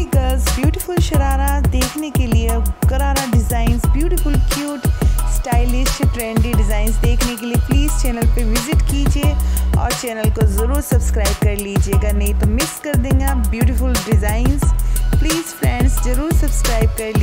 Hi girls, beautiful sharara देखने के लिए, करारा designs, beautiful cute stylish trendy designs देखने के लिए प्लीज़ चैनल पे विज़िट कीजिए और चैनल को ज़रूर सब्सक्राइब कर लीजिएगा, नहीं तो मिस कर देंगे आप ब्यूटीफुल डिज़ाइंस। प्लीज़ फ्रेंड्स ज़रूर सब्सक्राइब कर लीजिए।